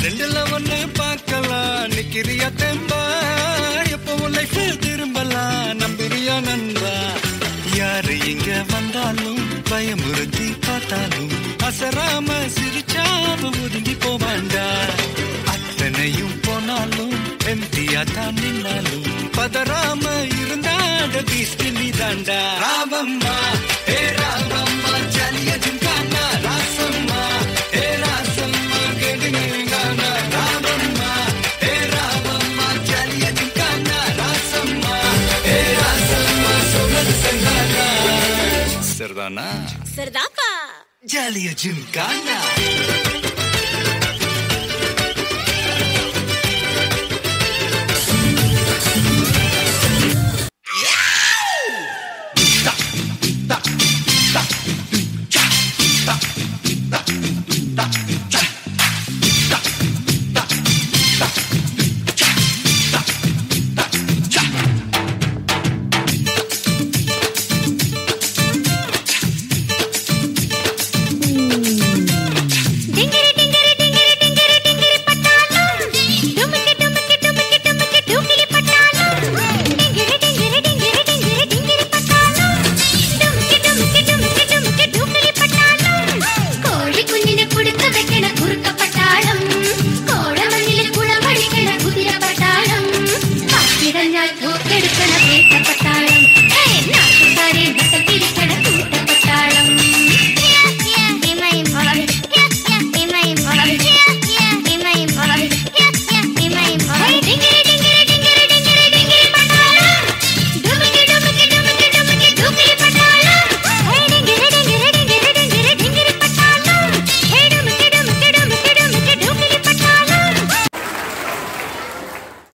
ரெண்டுல ஒண்ணு பார்க்கலாம் நிக்கிறியா தெம்பா எப்பவும் லைஃப் திரும்பலாம் நம்புறியா நண்பா யாரு இங்க வந்தாலும் பயமுறுத்தி பார்த்தாலும் அசராம சிரிச்சாம ஒதுங்கி போவாண்டா அத்தனையும் போனாலும் எம்டியா தான் நின்னாலும் பதறாம இருந்தாட பீஸ்ட் நீ தாண்டா ராமம்மா ஏ ராமம்மா ஜாலியா ஜிம்கானா ராசம்மா ஏ ராசம்மா கேடுங்கானா ராமம்மா ஏ ராமம்மா ஜாலியா ஜிம்கானா ராசம்மா ஏ ராசம்மா சொல்றது சரிதானா சரிதானா சரிதாப்பா ஜாலியா ஜிம்கானா